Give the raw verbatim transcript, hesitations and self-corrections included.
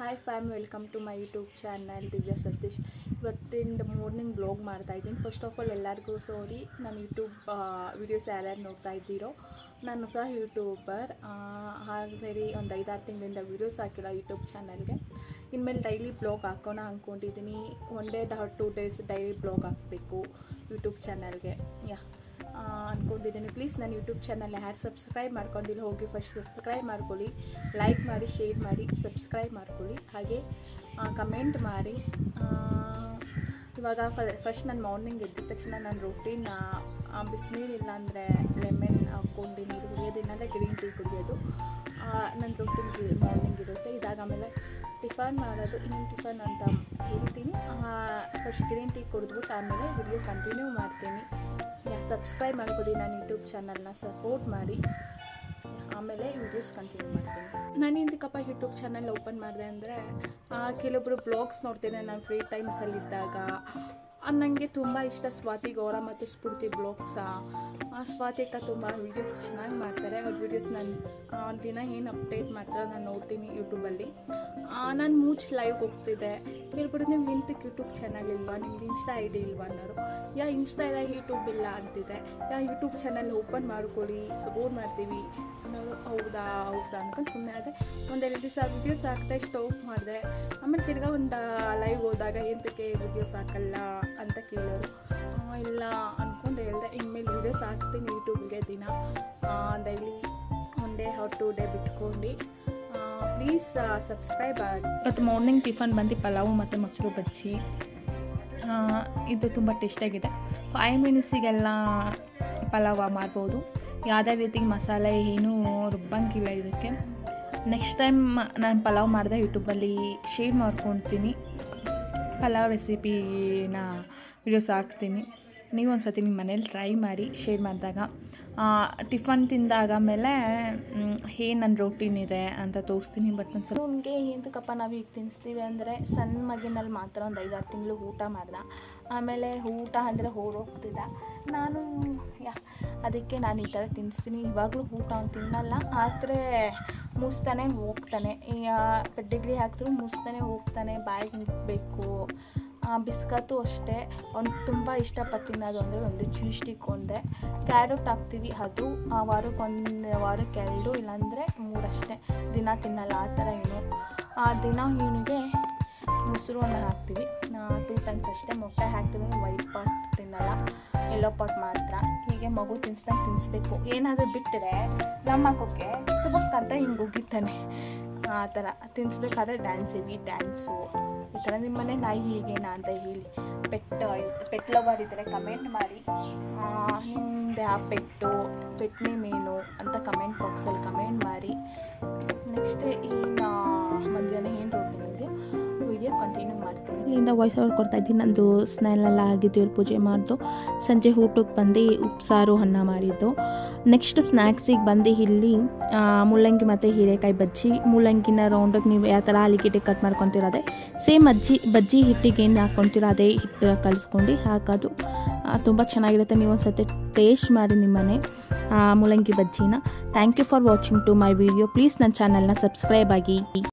Hi fam, welcome to my YouTube channel Divya Satish. ಇವತ್ತಿನ morning blog ಮಾಡ್ತಾ ಇದ್ದೀನಿ. ಫಸ್ಟ್ ಆಫ್ ಆಲ್ ಎಲ್ಲರಿಗೂ ಸಾರಿ, ನಾನು ಯೂಟ್ಯೂಬ್ ವೀಡಿಯೋಸ್ ಯಾರ್ಯಾರು ನೋಡ್ತಾ ಇದ್ದೀರೋ, ನಾನು ಸಹ ಯೂಟ್ಯೂಬರ್. ಹಾಗೆ ಒಂದು ಐದಾರು ತಿಂಗಳಿಂದ ವೀಡಿಯೋಸ್ ಹಾಕಿಲ್ಲ ಯೂಟ್ಯೂಬ್ ಚಾನಲ್ಗೆ. ಇನ್ಮೇಲೆ ಡೈಲಿ ಬ್ಲಾಗ್ ಹಾಕೋಣ ಅಂದ್ಕೊಂಡಿದ್ದೀನಿ. One day two days daily vlog ಹಾಕಬೇಕು ಯೂಟ್ಯೂಬ್ ಚಾನಲ್ಗೆ ಯಾ ಅಂದ್ಕೊಂಡಿದ್ದೀನಿ. ಪ್ಲೀಸ್ ನನ್ನ ಯೂಟ್ಯೂಬ್ ಚಾನಲ್ ಯಾರು ಸಬ್ಸ್ಕ್ರೈಬ್ ಮಾಡ್ಕೊಂಡಿಲ್ಲ, ಹೋಗಿ ಫಸ್ಟ್ ಸಬ್ಸ್ಕ್ರೈಬ್ ಮಾಡ್ಕೊಳ್ಳಿ, ಲೈಕ್ ಮಾಡಿ, ಶೇರ್ ಮಾಡಿ, ಸಬ್ಸ್ಕ್ರೈಬ್ ಮಾಡ್ಕೊಳ್ಳಿ, ಹಾಗೆ ಕಮೆಂಟ್ ಮಾಡಿ. ಇವಾಗ ಫಸ್ಟ್ ನಾನು ಮಾರ್ನಿಂಗ್ ಎದ್ದ ತಕ್ಷಣ ನನ್ನ ರೂಟೀನ್ ಬಿಸಿನೀರು ಇಲ್ಲಾಂದರೆ ಲೆಮನ್ ಹಾಕ್ಕೊಂಡು ನೀರು ಕುಡಿಯೋದು, ಇಲ್ಲಾಂದರೆ ಗ್ರೀನ್ ಟೀ ಕುಡಿಯೋದು ನನ್ನ ರೂಟೀನ್ ಮಾರ್ನಿಂಗ್ ಇರುತ್ತೆ. ಇದಾಗ ಆಮೇಲೆ ಟಿಫನ್ ಮಾಡೋದು, ಇನ್ನೇನು ಟಿಫನ್ ಅಂತ ಹೇಳ್ತೀನಿ. ಫಸ್ಟ್ ಗ್ರೀನ್ ಟೀ ಕುಡಿದ್ಬಿಟ್ಟು ಆಮೇಲೆ ವಿಡಿಯೋ ಕಂಟಿನ್ಯೂ ಮಾಡ್ತೀನಿ. ಸಬ್ಸ್ಕ್ರೈಬ್ ಮಾಡ್ಕೊಳ್ಳಿ, ನನ್ನ ಯೂಟ್ಯೂಬ್ ಚಾನಲ್ನ ಸಪೋರ್ಟ್ ಮಾಡಿ, ಆಮೇಲೆ ವೀಡಿಯೋಸ್ ಕಂಟಿನ್ಯೂ ಮಾಡ್ತೀನಿ. ನಾನು ಇಂದಕ್ಕಪ್ಪ ಯೂಟ್ಯೂಬ್ ಚಾನಲ್ ಓಪನ್ ಮಾಡಿದೆ ಅಂದರೆ, ಕೆಲವೊಬ್ಬರು ಬ್ಲಾಗ್ಸ್ ನೋಡ್ತೀನಿ ನಾನು ಫ್ರೀ ಟೈಮ್ಸಲ್ಲಿದ್ದಾಗ. ನನಗೆ ತುಂಬ ಇಷ್ಟ ಸ್ವಾತಿ ಗೌರ ಮತ್ತು ಸ್ಫೂರ್ತಿ ಬ್ಲಾಗ್ಸ. ಸ್ವಾತಿ ಅಕ್ಕ ತುಂಬ ವೀಡಿಯೋಸ್ ಚೆನ್ನಾಗಿ ಮಾಡ್ತಾರೆ. ಅವ್ರ ವೀಡಿಯೋಸ್ ನಾನು ದಿನ ಏನು ಅಪ್ಡೇಟ್ ಮಾಡ್ತಾರೆ ನಾನು ನೋಡ್ತೀನಿ ಯೂಟ್ಯೂಬಲ್ಲಿ. ನಾನು ಮೂಚ್ ಲೈವ್ ಹೋಗ್ತಿದ್ದೆ. ಹೇಳ್ಬಿಟ್ಟು ನೀವು ಎಂತಕ್ಕೆ ಯೂಟ್ಯೂಬ್ ಚಾನಲ್ ಇಲ್ವಾ, ನಿಮ್ದು ಇನ್ಸ್ಟಾ ಐ ಡಿ ಇಲ್ವಾ ಅನ್ನೋರು. ಯಾ ಇನ್ಸ್ಟಾ ಇಲ್ಲ, ಯೂಟ್ಯೂಬ್ ಇಲ್ಲ ಅಂತಿದೆ. ಯಾ ಯೂಟ್ಯೂಬ್ ಚಾನಲ್ ಓಪನ್ ಮಾಡ್ಕೊಳ್ಳಿ, ಸಪೋರ್ಟ್ ಮಾಡ್ತೀವಿ ಅನ್ನೋರು. ಹೌದಾ ಹೌದಾ ಅಂದ್ಕೊಂಡು ಸುಮ್ಮನೆ ಆದೆ. ಒಂದೆರಡು ದಿವಸ ವೀಡಿಯೋಸ್ ಹಾಕ್ದೆ, ಸ್ಟಾಪ್ ಮಾಡಿದೆ. ಆಮೇಲೆ ತಿರ್ಗಾ ಒಂದು ಲೈವ್ ಹೋದಾಗ ಎಂತಕ್ಕೆ ವೀಡಿಯೋಸ್ ಹಾಕಲ್ಲ ಅಂತ ಕೇಳೋರು. ಇಲ್ಲ ಅಂದ್ಕೊಂಡು ಹೇಳಿದೆ, ಇನ್ಮೇಲೆ ವೀಡಿಯೋಸ್ ಹಾಕ್ತೀನಿ ಯೂಟ್ಯೂಬ್ಗೆ ದಿನ daily one day or two day ಬಿಟ್ಕೊಂಡು. ಪ್ಲೀಸ್ ಸಬ್ಸ್ಕ್ರೈಬ್ ಆಗಿ. ಇವತ್ತು ಮಾರ್ನಿಂಗ್ ಟಿಫನ್ ಬಂದು ಪಲಾವು ಮತ್ತು ಮೊಸರು ಬಜ್ಜಿ. ಇದು ತುಂಬ ಟೇಸ್ಟಿಯಾಗಿದೆ. ಫೈವ್ ಮಿನಿಟ್ಸಿಗೆಲ್ಲ ಪಲಾವ ಮಾಡ್ಬೋದು. ಯಾವುದೇ ರೀತಿ ಮಸಾಲೆ ಏನೂ ರುಬ್ಬಂಗಿಲ್ಲ ಇದಕ್ಕೆ. ನೆಕ್ಸ್ಟ್ ಟೈಮ್ ನಾನು ಪಲಾವ್ ಮಾಡಿದೆ ಯೂಟ್ಯೂಬಲ್ಲಿ ಶೇರ್ ಮಾಡ್ಕೊತೀನಿ. ಪಲಾವ್ ರೆಸಿಪಿನ ವೀಡಿಯೋಸ್ ಹಾಕ್ತೀನಿ. ನೀವು ಒಂದು ಸತಿ ನಿಮ್ಮ ಮನೇಲಿ ಟ್ರೈ ಮಾಡಿ ಶೇರ್ ಮಾಡಿದಾಗ. ಟಿಫನ್ ತಿಂದಾಗ ಮೇಲೆ ಏನು ನನ್ನ ರೋಟೀನ್ ಇದೆ ಅಂತ ತೋರಿಸ್ತೀನಿ. ಬಟ್ ಒಂದು ಸ್ವಲ್ಪ ನನಗೆ ಎಂತಕ್ಕಪ್ಪ ನಾವು ಈಗ ತಿನ್ನಿಸ್ತೀವಿ ಅಂದರೆ, ಸಣ್ಣ ಮಗಿನಲ್ಲಿ ಮಾತ್ರ ಒಂದು ಐದಾರು ತಿಂಗಳು ಊಟ ಮಾಡ್ದೆ. ಆಮೇಲೆ ಊಟ ಅಂದರೆ ಹೋಗ್ತಿದ್ದ ನಾನು. ಯಾ ಅದಕ್ಕೆ ನಾನು ಈ ಥರ ತಿನ್ನಿಸ್ತೀನಿ. ಇವಾಗಲೂ ಊಟ ಅವ್ನು ತಿನ್ನಲ್ಲ, ಆದರೆ ಮುಗಿಸ್ತಾನೆ ಹೋಗ್ತಾನೆ. ಪೆಡ್ಡಿಗ್ರಿ ಹಾಕಿದ್ರು ಮುಗಿಸ್ತಾನೆ ಹೋಗ್ತಾನೆ. ಬಾಯಿಗೆ ನಿಂತ್ಬೇಕು. ಬಿಸ್ಕತ್ತು ಅಷ್ಟೇ, ಅವ್ನು ತುಂಬ ಇಷ್ಟಪಟ್ಟು ತಿನ್ನೋದು ಅಂದರೆ ಒಂದು ಚೀಸ್ ಸ್ಟಿಕ್ ಒಂದೇ. ಕ್ಯಾರೆಟ್ ಹಾಕ್ತೀವಿ, ಅದು ಆ ವಾರಕ್ಕೆ ಒಂದು ವಾರಕ್ಕೆ ಎರಡು ಇಲ್ಲಾಂದರೆ ಮೂರಷ್ಟೇ. ದಿನ ತಿನ್ನಲ್ಲ ಆ ಥರ ಇವನು. ಆ ದಿನ ಇವನಿಗೆ ಮೊಸರು ಅನ್ನ ಹಾಕ್ತೀವಿ, ಟೂ ಟೈಮ್ಸ್ ಅಷ್ಟೇ. ಮೊಟ್ಟೆ ಹಾಕ್ತೀವಿ, ವೈಟ್ ಪಾಟ್ ತಿನ್ನಲ್ಲ, ಎಲ್ಲೋ ಪಾಟ್ ಮಾತ್ರ. ಹೀಗೆ ಮಗು ತಿನ್ಸ್ದಂಗೆ ತಿನ್ನಿಸ್ಬೇಕು. ಏನಾದರೂ ಬಿಟ್ಟರೆ ನಮ್ಮ ಹಾಕೋಕ್ಕೆ ತುಂಬ ಕರ್ದ ಹಿಂಗೆ ಹೋಗಿತ್ತಾನೆ. ಆ ಥರ ತಿನ್ನಿಸ್ಬೇಕಾದ್ರೆ ಡ್ಯಾನ್ಸ್ ಇವಿ ಡ್ಯಾನ್ಸು ಈ ಥರ. ನಿಮ್ಮನೆ ನಾಯಿ ಹೀಗೇನಾ ಅಂತ ಹೇಳಿ. ಪೆಟ್ ಪೆಟ್ ಲವರ್ ಇದ್ದರೆ ಕಮೆಂಟ್ ಮಾಡಿ. ನಿಮ್ಮದು ಆ ಪೆಟ್ಟು ಪೆಟ್ನಿ ಮೀನು ಅಂತ ಕಮೆಂಟ್ ಬಾಕ್ಸಲ್ಲಿ ಕಮೆಂಟ್ ಮಾಡಿ. ನೆಕ್ಸ್ಟ್ ಈಗ ಮಧ್ಯಾಹ್ನ ಏನು ರೋಟಿ ವಿಡಿಯೋ ಕಂಟಿನ್ಯೂ ಮಾಡ್ತೀನಿ. ಇಲ್ಲಿಂದ ವಾಯ್ಸ್ ಓವರ್ ಕೊಡ್ತಾ ಇದ್ದೀನಿ. ನಂದು ಸ್ನಾನೆಲ್ಲ ಆಗಿದ್ದು, ಇವ್ರು ಪೂಜೆ ಮಾಡಿದ್ದು. ಸಂಜೆ ಊಟಕ್ಕೆ ಬಂದು ಉಪ್ಸಾರು ಅನ್ನ ಮಾಡಿದ್ದು. ನೆಕ್ಸ್ಟ್ ಸ್ನ್ಯಾಕ್ಸಿಗೆ ಬಂದು ಇಲ್ಲಿ ಮುಳ್ಳಂಗಿ ಮತ್ತು ಹೀರೆಕಾಯಿ ಬಜ್ಜಿ. ಮುಳ್ಳಂಗಿನ ರೌಂಡಿಗೆ ನೀವು ಯಾವ ಥರ ಆಲಿಗೆಡ್ಡೆ ಕಟ್ ಮಾಡ್ಕೊತಿರೋದೆ ಸೇಮ್ ಅಜ್ಜಿ ಬಜ್ಜಿ ಹಿಟ್ಟಿಗೆ ಏನು ಹಾಕ್ಕೊತಿರೋ ಅದೇ ಹಿಟ್ಟು ಕಲಿಸ್ಕೊಂಡು ಹಾಕೋದು. ತುಂಬ ಚೆನ್ನಾಗಿರುತ್ತೆ. ನೀವು ಒಂದು ಸತಿ ಟೇಸ್ಟ್ ಮಾಡಿ ನಿಮ್ಮನೆ ಮುಳ್ಳಂಗಿ ಬಜ್ಜಿನ. Thank you for watching to my video. Please ನನ್ನ ಚಾನಲ್ನ ಸಬ್ಸ್ಕ್ರೈಬ್ ಆಗಿ.